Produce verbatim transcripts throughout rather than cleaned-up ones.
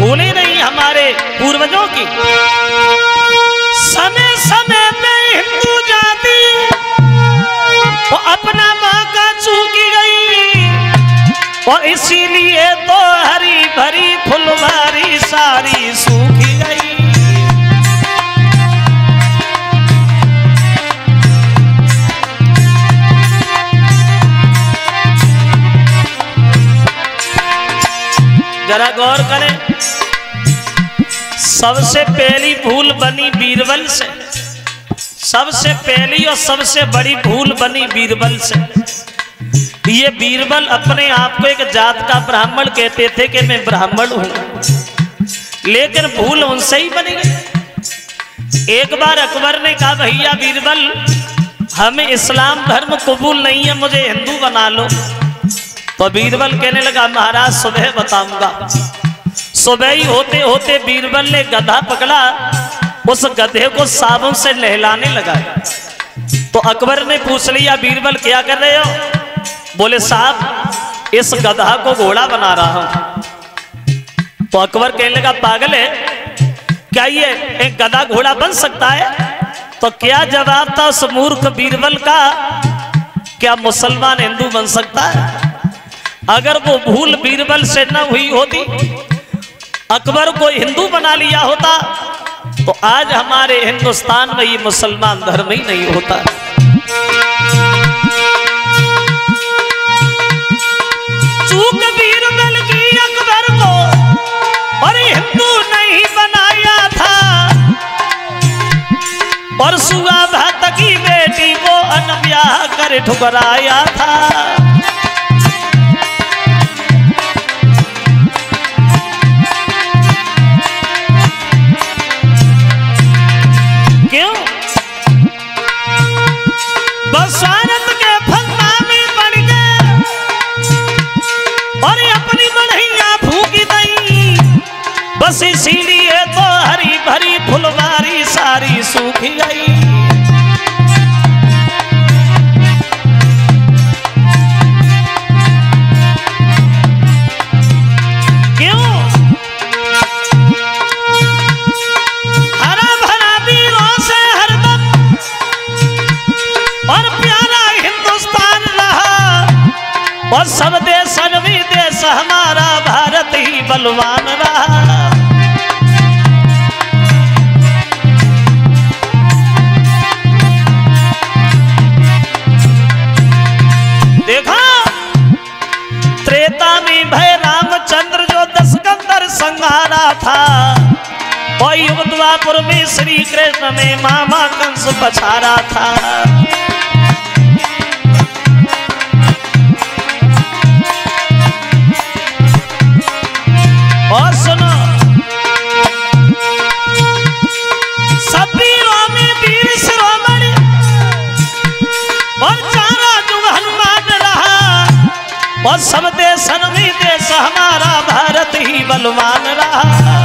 भूले नहीं हमारे पूर्वजों की। समय समय पे हिंदू जाति वो अपना मौका चूकी गई और इसीलिए तो हरी भरी फुलवारी सारी सूखी गई। जरा गौर करें, सबसे पहली भूल बनी बीरबल से, सबसे पहली और सबसे बड़ी भूल बनी बीरबल से। ये बीरबल अपने आप को एक जात का ब्राह्मण कहते थे कि मैं ब्राह्मण हूं, लेकिन भूल उनसे ही बनी गई। एक बार अकबर ने कहा भैया बीरबल हमें इस्लाम धर्म कबूल नहीं है, मुझे हिंदू बना लो। तो बीरबल कहने लगा महाराज सुबह बताऊंगा। सुबह ही होते होते बीरबल ने गधा पकड़ा, उस गधे को साबुन से नहलाने लगा। तो अकबर ने पूछ लिया बीरबल क्या कर रहे हो? बोले साहब इस गधा को घोड़ा बना रहा हूं। तो अकबर कहने लगा पागल है क्या, ये एक गधा घोड़ा बन सकता है? तो क्या जवाब था उस मूर्ख बीरबल का, क्या मुसलमान हिंदू बन सकता है? अगर वो भूल बीरबल से न हुई होती, अकबर को हिंदू बना लिया होता, तो आज हमारे हिंदुस्तान में ये मुसलमान धर्म ही नहीं होता। चूक बीरबल की अकबर को और हिंदू नहीं बनाया था, और सुआ भक्त की बेटी को अनब्याह कर ठुकराया था। क्यों? बसारत के फंदा में पड़ गए और अपनी बढ़िया फूकी दई, बस इसीलिए तो हरी भरी फुलवारी सारी सूखी गई। और सब देश विदेश हमारा भारत ही बलवान रहा। देखा त्रेता में भय रामचंद्र जो दशकंदर संहारा था, और युग द्वापर में श्री कृष्ण ने मामा कंस पछाड़ा था। और सुनो सब वीरों में वीर शिरोमणि और चारा जुग हनुमान रहा, और सब देशन में देश हमारा भारत ही बलवान रहा।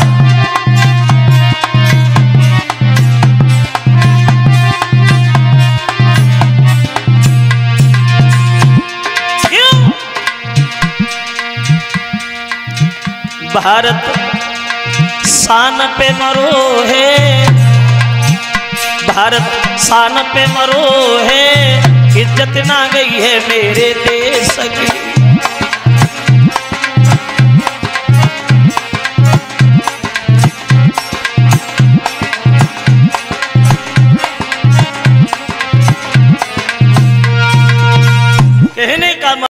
भारत शान पे मरो है, भारत शान पे मरो है, इज्जत ना गई है मेरे देश की।